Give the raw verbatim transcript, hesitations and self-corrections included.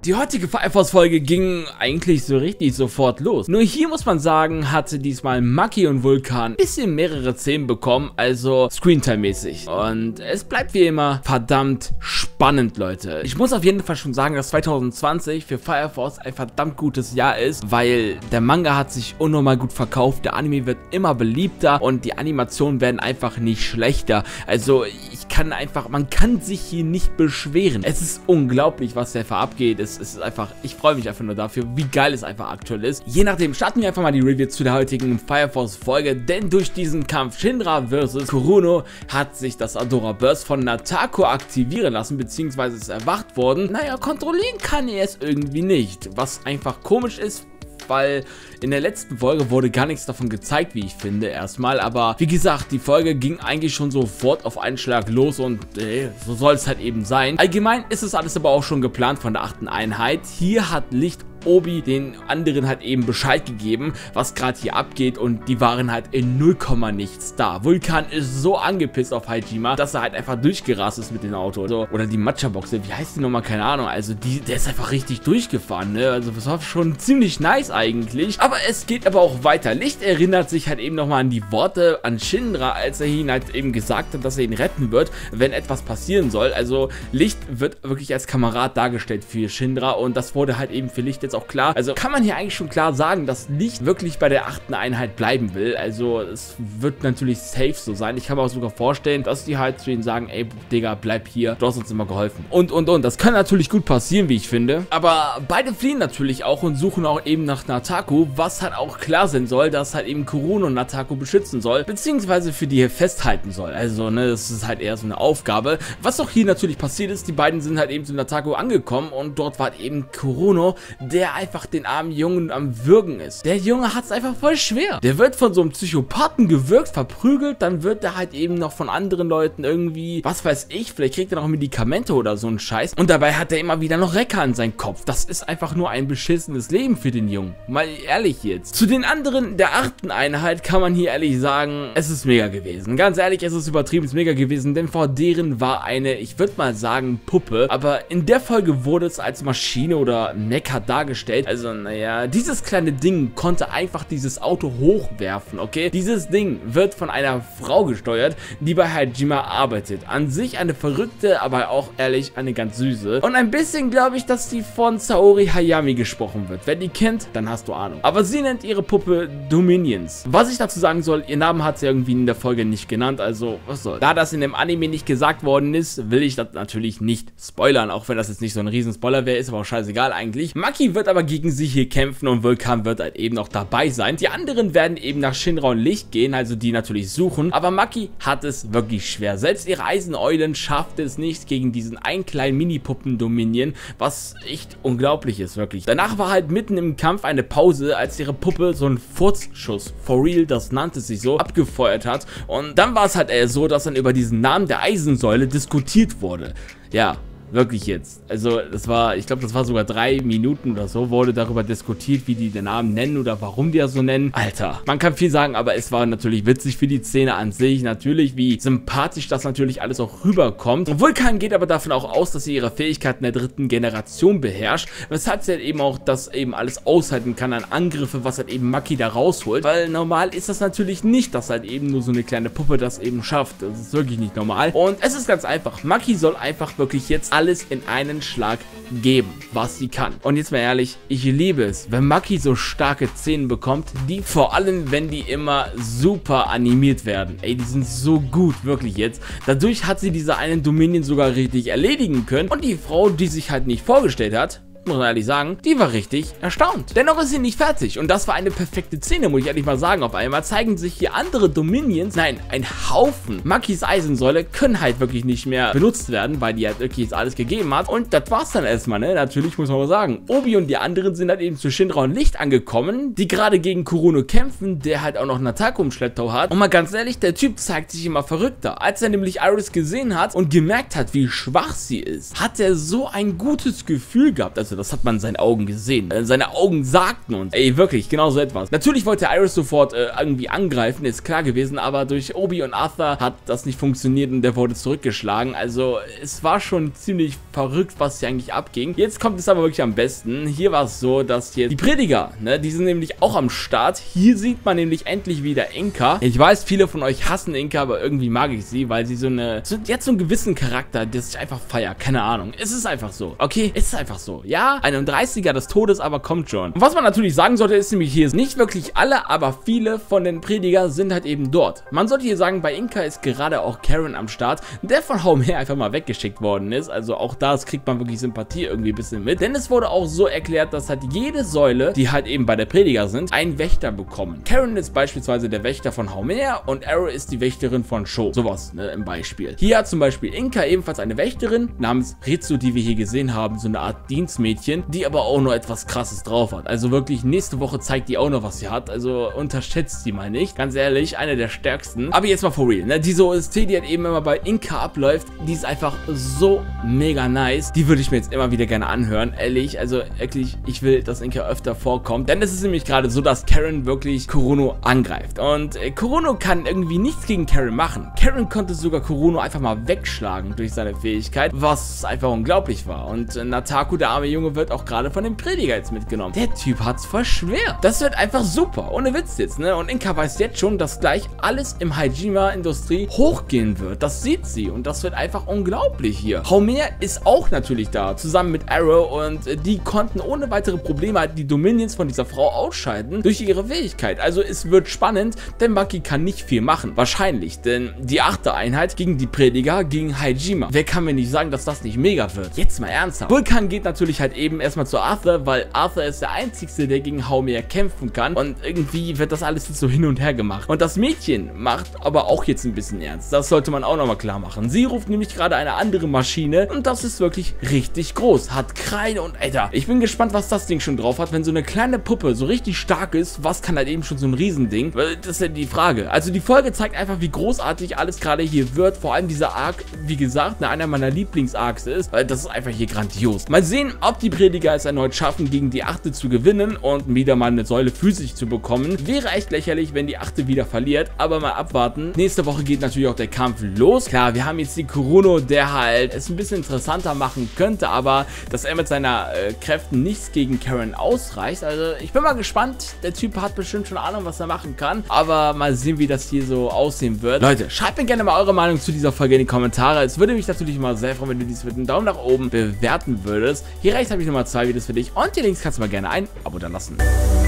Die heutige Fire Force Folge ging eigentlich so richtig sofort los. Nur hier muss man sagen, hatte diesmal Maki und Vulkan ein bisschen mehrere Szenen bekommen, also Screentime-mäßig. Und es bleibt wie immer verdammt spannend, Leute. Ich muss auf jeden Fall schon sagen, dass zwanzig zwanzig für Fire Force ein verdammt gutes Jahr ist, weil der Manga hat sich unnormal gut verkauft, der Anime wird immer beliebter und die Animationen werden einfach nicht schlechter. Also ich kann einfach, man kann sich hier nicht beschweren. Es ist unglaublich, was hier abgeht. Es ist einfach, ich freue mich einfach nur dafür, wie geil es einfach aktuell ist. Je nachdem starten wir einfach mal die Review zu der heutigen Fire Force Folge, denn durch diesen Kampf Shinra versus Kuruno hat sich das Adora Burst von Natako aktivieren lassen, beziehungsweise ist erwacht worden. Naja, kontrollieren kann er es irgendwie nicht, was einfach komisch ist, weil in der letzten Folge wurde gar nichts davon gezeigt, wie ich finde, erstmal, aber wie gesagt, die Folge ging eigentlich schon sofort auf einen Schlag los und äh, so soll es halt eben sein. Allgemein ist es alles aber auch schon geplant von der achten Einheit. Hier hat Licht Obi den anderen halt eben Bescheid gegeben, was gerade hier abgeht, und die waren halt in null Komma nichts da. Vulkan ist so angepisst auf Hajima, dass er halt einfach durchgerast ist mit dem Auto. So, oder die Matcha-Boxe, wie heißt die nochmal? Keine Ahnung. Also die, der ist einfach richtig durchgefahren, ne? Also das war schon ziemlich nice eigentlich. Aber es geht aber auch weiter. Licht erinnert sich halt eben nochmal an die Worte an Shinra, als er ihn halt eben gesagt hat, dass er ihn retten wird, wenn etwas passieren soll. Also Licht wird wirklich als Kamerad dargestellt für Shinra, und das wurde halt eben für Licht jetzt auch klar. Also kann man hier eigentlich schon klar sagen, dass Licht wirklich bei der achten Einheit bleiben will. Also es wird natürlich safe so sein. Ich kann mir auch sogar vorstellen, dass die halt zu ihnen sagen, ey Digga, bleib hier, du hast uns immer geholfen. Und und und, das kann natürlich gut passieren, wie ich finde. Aber beide fliehen natürlich auch und suchen auch eben nach Natako, was halt auch klar sein soll, dass halt eben Kuruno Natako beschützen soll, beziehungsweise für die hier festhalten soll. Also ne, das ist halt eher so eine Aufgabe. Was auch hier natürlich passiert ist, die beiden sind halt eben zu Natako angekommen und dort war halt eben Kuruno, der einfach den armen Jungen am Würgen ist. Der Junge hat es einfach voll schwer. Der wird von so einem Psychopathen gewürgt, verprügelt, dann wird er halt eben noch von anderen Leuten irgendwie, was weiß ich, vielleicht kriegt er noch Medikamente oder so einen Scheiß, und dabei hat er immer wieder noch Recker an seinem Kopf. Das ist einfach nur ein beschissenes Leben für den Jungen. Mal ehrlich jetzt. Zu den anderen der achten Einheit kann man hier ehrlich sagen, es ist mega gewesen. Ganz ehrlich, es ist übertrieben mega gewesen, denn vor deren war eine, ich würde mal sagen, Puppe, aber in der Folge wurde es als Maschine oder Mecha dargestellt. Also, naja, dieses kleine Ding konnte einfach dieses Auto hochwerfen, okay? Dieses Ding wird von einer Frau gesteuert, die bei Hajima arbeitet. An sich eine verrückte, aber auch ehrlich eine ganz süße. Und ein bisschen glaube ich, dass die von Saori Hayami gesprochen wird. Wer die kennt, dann hast du Ahnung. Aber sie nennt ihre Puppe Dominions. Was ich dazu sagen soll, ihr Namen hat sie irgendwie in der Folge nicht genannt, also was soll. Da das in dem Anime nicht gesagt worden ist, will ich das natürlich nicht spoilern, auch wenn das jetzt nicht so ein riesen Spoiler wäre, ist aber auch scheißegal eigentlich. Maki wird aber gegen sie hier kämpfen und Vulkan wird halt eben noch dabei sein. Die anderen werden eben nach Shinra und Licht gehen, also die natürlich suchen, aber Maki hat es wirklich schwer. Selbst ihre Eiseneulen schafft es nicht gegen diesen einen kleinen Mini-Puppen-Dominion, was echt unglaublich ist, wirklich. Danach war halt mitten im Kampf eine Pause, als ihre Puppe so einen Furzschuss, for real, das nannte sich so, abgefeuert hat, und dann war es halt eher so, dass dann über diesen Namen der Eisensäule diskutiert wurde. Ja, wirklich jetzt. Also das war, ich glaube, das war sogar drei Minuten oder so, wurde darüber diskutiert, wie die den Namen nennen oder warum die das so nennen. Alter, man kann viel sagen, aber es war natürlich witzig für die Szene an sich. Natürlich, wie sympathisch das natürlich alles auch rüberkommt. Vulkan geht aber davon auch aus, dass sie ihre Fähigkeiten der dritten Generation beherrscht, weshalb sie halt eben auch das eben alles aushalten kann an Angriffe, was halt eben Maki da rausholt. Weil normal ist das natürlich nicht, dass halt eben nur so eine kleine Puppe das eben schafft. Das ist wirklich nicht normal. Und es ist ganz einfach. Maki soll einfach wirklich jetzt alles in einen Schlag geben, was sie kann. Und jetzt mal ehrlich, ich liebe es, wenn Maki so starke Szenen bekommt, die vor allem, wenn die immer super animiert werden. Ey, die sind so gut, wirklich jetzt. Dadurch hat sie diese einen Dominion sogar richtig erledigen können, und die Frau, die sich halt nicht vorgestellt hat, muss man ehrlich sagen, die war richtig erstaunt. Dennoch ist sie nicht fertig, und das war eine perfekte Szene, muss ich ehrlich mal sagen. Auf einmal zeigen sich hier andere Dominions, nein, ein Haufen. Makis Eisensäule können halt wirklich nicht mehr benutzt werden, weil die halt wirklich jetzt alles gegeben hat, und das war's dann erstmal, ne? Natürlich muss man mal sagen. Obi und die anderen sind halt eben zu Shinra und Licht angekommen, die gerade gegen Kuruno kämpfen, der halt auch noch Natako im Schlepptau hat. Und mal ganz ehrlich, der Typ zeigt sich immer verrückter. Als er nämlich Iris gesehen hat und gemerkt hat, wie schwach sie ist, hat er so ein gutes Gefühl gehabt. Also wollte. Das hat man in seinen Augen gesehen. Äh, seine Augen sagten uns, ey, wirklich, genau so etwas. Natürlich wollte Iris sofort äh, irgendwie angreifen, ist klar gewesen, aber durch Obi und Arthur hat das nicht funktioniert und der wurde zurückgeschlagen. Also es war schon ziemlich verrückt, was hier eigentlich abging. Jetzt kommt es aber wirklich am besten. Hier war es so, dass hier die Prediger, ne, die sind nämlich auch am Start. Hier sieht man nämlich endlich wieder Inka. Ich weiß, viele von euch hassen Inka, aber irgendwie mag ich sie, weil sie so eine, so, die hat so einen gewissen Charakter, der sich einfach feiert. Keine Ahnung. Es ist einfach so. Okay, es ist einfach so. Ja, einunddreißiger des Todes, aber kommt schon. Und was man natürlich sagen sollte, ist nämlich hier, nicht wirklich alle, aber viele von den Prediger sind halt eben dort. Man sollte hier sagen, bei Inka ist gerade auch Karen am Start, der von Homer einfach mal weggeschickt worden ist. Also auch das kriegt man wirklich Sympathie irgendwie ein bisschen mit. Denn es wurde auch so erklärt, dass halt jede Säule, die halt eben bei der Prediger sind, einen Wächter bekommen. Karen ist beispielsweise der Wächter von Homer und Arrow ist die Wächterin von Sho. Sowas, ne, im Beispiel. Hier hat zum Beispiel Inka ebenfalls eine Wächterin namens Ritsu, die wir hier gesehen haben, so eine Art Dienstmädchen, die aber auch noch etwas Krasses drauf hat. Also wirklich, nächste Woche zeigt die auch noch, was sie hat. Also unterschätzt die mal nicht. Ganz ehrlich, eine der stärksten. Aber jetzt mal for real, ne? Diese O S T, die halt eben immer bei Inka abläuft, die ist einfach so mega nice. Die würde ich mir jetzt immer wieder gerne anhören. Ehrlich, also wirklich, ich will, dass Inka öfter vorkommt. Denn es ist nämlich gerade so, dass Karen wirklich Kurono angreift. Und äh, Kurono kann irgendwie nichts gegen Karen machen. Karen konnte sogar Kurono einfach mal wegschlagen durch seine Fähigkeit, was einfach unglaublich war. Und äh, Nataku, der arme Junge, wird auch gerade von dem Prediger jetzt mitgenommen. Der Typ hat's voll schwer. Das wird einfach super. Ohne Witz jetzt, ne? Und Inka weiß jetzt schon, dass gleich alles im Hajima-Industrie hochgehen wird. Das sieht sie. Und das wird einfach unglaublich hier. Homer ist auch natürlich da, zusammen mit Arrow. Und äh, die konnten ohne weitere Probleme halt die Dominions von dieser Frau ausschalten durch ihre Fähigkeit. Also es wird spannend, denn Maki kann nicht viel machen. Wahrscheinlich, denn die achte Einheit gegen die Prediger, gegen Hajima. Wer kann mir nicht sagen, dass das nicht mega wird? Jetzt mal ernsthaft. Vulkan geht natürlich halt eben erstmal zu Arthur, weil Arthur ist der Einzige, der gegen Homer kämpfen kann. Und irgendwie wird das alles jetzt so hin und her gemacht. Und das Mädchen macht aber auch jetzt ein bisschen ernst. Das sollte man auch nochmal klar machen. Sie ruft nämlich gerade eine andere Maschine und das ist wirklich richtig groß. Hat Kreide und Alter. Ich bin gespannt, was das Ding schon drauf hat. Wenn so eine kleine Puppe so richtig stark ist, was kann halt eben schon so ein Riesending? Das ist ja die Frage. Also die Folge zeigt einfach, wie großartig alles gerade hier wird. Vor allem dieser Arc, wie gesagt, einer meiner Lieblings-Arcs ist, weil das ist einfach hier grandios. Mal sehen, ob die Prediger es erneut schaffen, gegen die achte zu gewinnen und wieder mal eine Säule physisch zu bekommen. Wäre echt lächerlich, wenn die achte wieder verliert, aber mal abwarten. Nächste Woche geht natürlich auch der Kampf los. Klar, wir haben jetzt die Kurono, der halt es ein bisschen interessanter machen könnte, aber dass er mit seiner äh, Kräften nichts gegen Karen ausreicht. Also ich bin mal gespannt. Der Typ hat bestimmt schon Ahnung, was er machen kann, aber mal sehen, wie das hier so aussehen wird. Leute, schreibt mir gerne mal eure Meinung zu dieser Folge in die Kommentare. Es würde mich natürlich mal sehr freuen, wenn du dies mit einem Daumen nach oben bewerten würdest. Hier rechts habe ich nochmal zwei Videos für dich und die Links kannst du mal gerne ein Abo da lassen.